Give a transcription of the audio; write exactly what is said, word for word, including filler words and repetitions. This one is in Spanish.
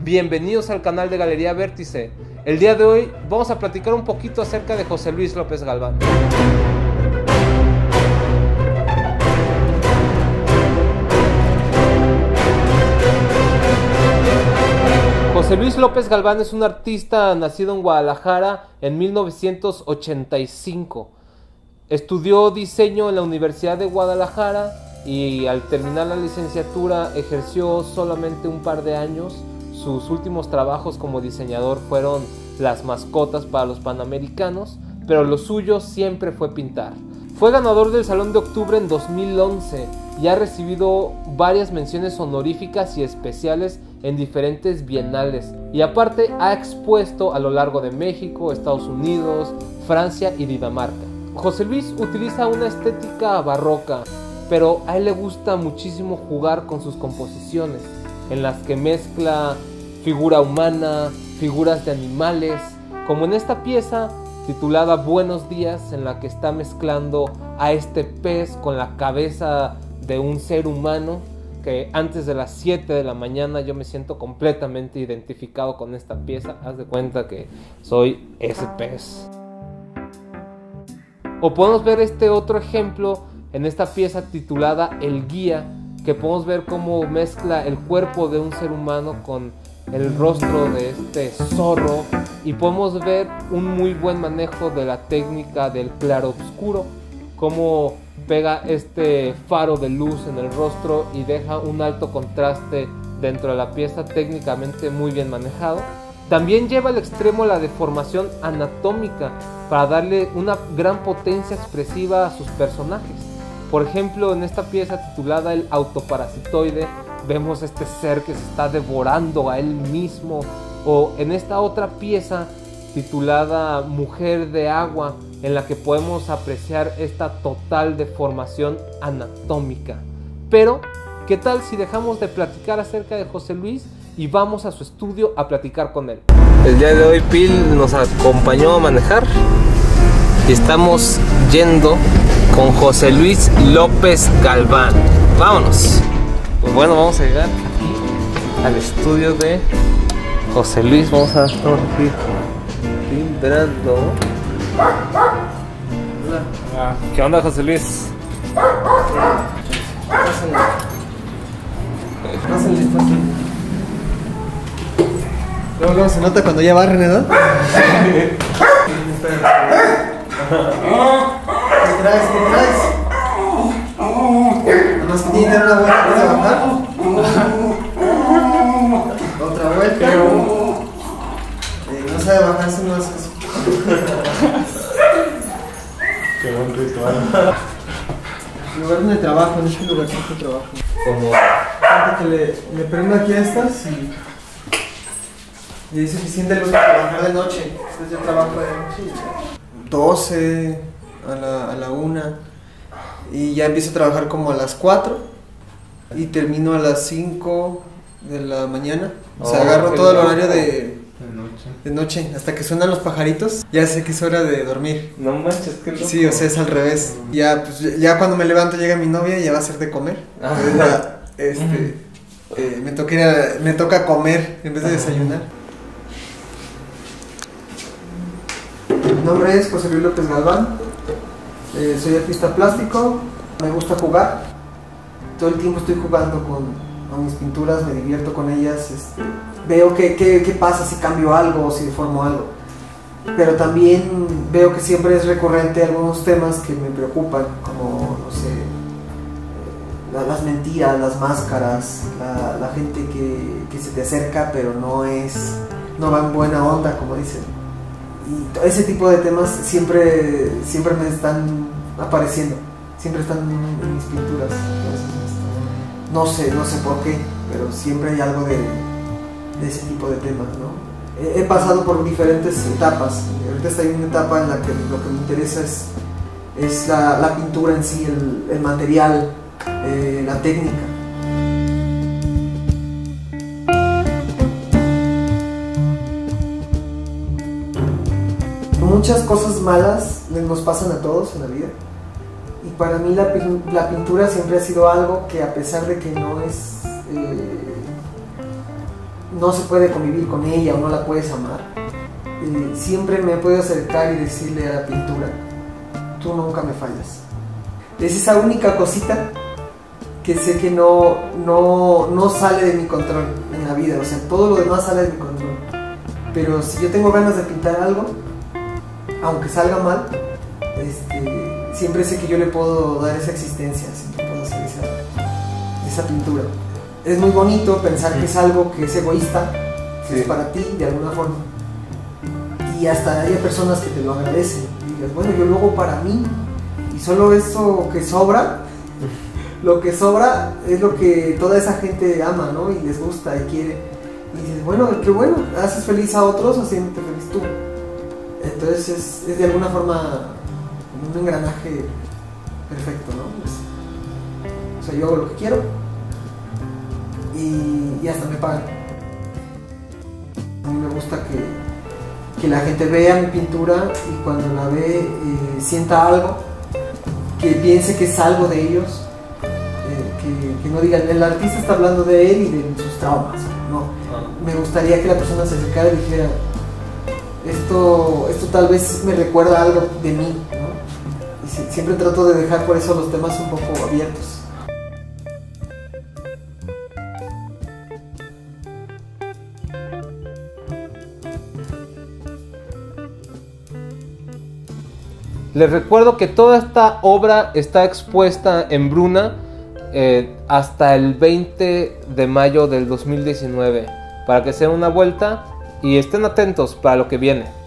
Bienvenidos al canal de Galería Vértice. El día de hoy vamos a platicar un poquito acerca de José Luis López Galván. José Luis López Galván es un artista nacido en Guadalajara en mil novecientos ochenta y cinco. Estudió diseño en la Universidad de Guadalajara y al terminar la licenciatura ejerció solamente un par de años. Sus últimos trabajos como diseñador fueron las mascotas para los Panamericanos, pero lo suyo siempre fue pintar. Fue ganador del Salón de Octubre en dos mil once y ha recibido varias menciones honoríficas y especiales en diferentes bienales, y aparte ha expuesto a lo largo de México, Estados Unidos, Francia y Dinamarca. José Luis utiliza una estética barroca, pero a él le gusta muchísimo jugar con sus composiciones, en las que mezcla figura humana, figuras de animales, como en esta pieza titulada Buenos Días, en la que está mezclando a este pez con la cabeza de un ser humano, que antes de las siete de la mañana yo me siento completamente identificado con esta pieza. Haz de cuenta que soy ese pez. O podemos ver este otro ejemplo en esta pieza titulada El Guía, que podemos ver cómo mezcla el cuerpo de un ser humano con el rostro de este zorro, y podemos ver un muy buen manejo de la técnica del claroscuro, cómo pega este faro de luz en el rostro y deja un alto contraste dentro de la pieza, técnicamente muy bien manejado. También lleva al extremo la deformación anatómica para darle una gran potencia expresiva a sus personajes. Por ejemplo, en esta pieza titulada El Autoparasitoide, vemos este ser que se está devorando a él mismo. O en esta otra pieza titulada Mujer de Agua, en la que podemos apreciar esta total deformación anatómica. Pero, ¿qué tal si dejamos de platicar acerca de José Luis y vamos a su estudio a platicar con él? El día de hoy Pil nos acompañó a manejar y estamos yendo con José Luis López Galván. ¡Vámonos! Pues bueno, vamos a llegar aquí al estudio de José Luis. Vamos a estar aquí timbrando. Hola. ¿Qué onda, José Luis? Pásenle. Pásenle, pásenle. Luego, luego se nota cuando ya barren, ¿verdad? ¿Qué traes? ¿Qué traes? Nada más que tiene que dar una vuelta antes de bajar. Otra vuelta. Eh, no sabe bajarse más. Qué buen ritual. El lugar donde trabajo, en este lugar donde trabajo. Como Fíjate que le, le prendo aquí a estas y, y dice que siente el gusto de trabajar de noche. Entonces yo trabajo de noche. doce a la, a la una. Y ya empiezo a trabajar como a las cuatro. Y termino a las cinco de la mañana. O sea, oh, agarro todo el horario de, De noche. de noche. Hasta que suenan los pajaritos, ya sé que es hora de dormir. no manches, qué loco. Sí, o sea, es al revés. Ya, pues, ya cuando me levanto llega mi novia y ya va a ser de comer. Entonces, ya, este, eh, me, toca ir a- me toca comer en vez de desayunar. Mi nombre es José Luis López Galván. Eh, soy artista plástico. Me gusta jugar. Todo el tiempo estoy jugando con, con mis pinturas, me divierto con ellas. Este, veo qué qué- qué pasa si cambio algo o si deformo algo. Pero también veo que siempre es recurrente algunos temas que me preocupan, como, no sé, eh, la- las mentiras, las máscaras, la, la gente que, que se te acerca pero no es, no va en buena onda, como dicen. Y to- ese tipo de temas siempre, siempre me están apareciendo, siempre están en mis pinturas. Entonces, no sé, no sé por qué, pero siempre hay algo de, de ese tipo de temas, ¿no? He pasado por diferentes etapas. Ahorita estoy en una etapa en la que lo que me interesa es, es la, la pintura en sí, el, el material, eh, la técnica. Muchas cosas malas nos pasan a todos en la vida. Y para mí la, la pintura siempre ha sido algo que, a pesar de que no es... Eh, no se puede convivir con ella o no la puedes amar, eh, siempre me he podido acercar y decirle a la pintura, tú nunca me fallas. Es esa única cosita que sé que no, no, no sale de mi control en la vida, o sea, todo lo demás sale de mi control. Pero si yo tengo ganas de pintar algo, aunque salga mal, este, siempre sé que yo le puedo dar esa existencia, siempre puedo hacer esa, esa pintura. Es muy bonito pensar que es algo que es egoísta, que sí. es para ti de alguna forma. Y hasta hay personas que te lo agradecen. Y digas, bueno, yo lo hago para mí. Y solo eso que sobra, lo que sobra es lo que toda esa gente ama, ¿no? Y les gusta y quiere. Y dices, bueno, qué bueno, haces feliz a otros haciéndote feliz tú. Entonces es, es de alguna forma un engranaje perfecto, ¿no? Es, o sea, yo hago lo que quiero y, y hasta me pagan. A mí me gusta que, que la gente vea mi pintura y cuando la ve eh, sienta algo, que piense que es algo de ellos, eh, que, que no digan, el artista está hablando de él y de sus traumas, no. Me gustaría que la persona se acercara y dijera, esto, esto tal vez me recuerda algo de mí, ¿no? Y si, siempre trato de dejar por eso los temas un poco abiertos. Les recuerdo que toda esta obra está expuesta en Bruna eh, hasta el veinte de mayo del dos mil diecinueve, para que se den una vuelta y estén atentos para lo que viene.